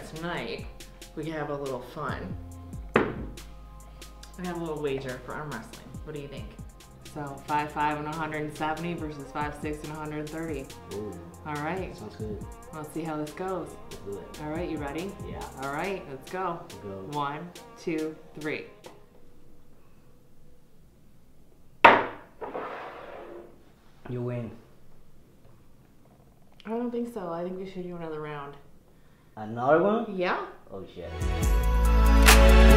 tonight we can have a little fun. We have a little wager for arm wrestling. What do you think? So 5'5" and 170 versus 5'6" and 130. Ooh. All right. Sounds good. Let's see how this goes. Let's do it. All right, you ready? Yeah. All right, let's go. Let's go. 1, 2, 3. You win. I don't think so. I think we should do another round. Another one? Yeah. Oh shit.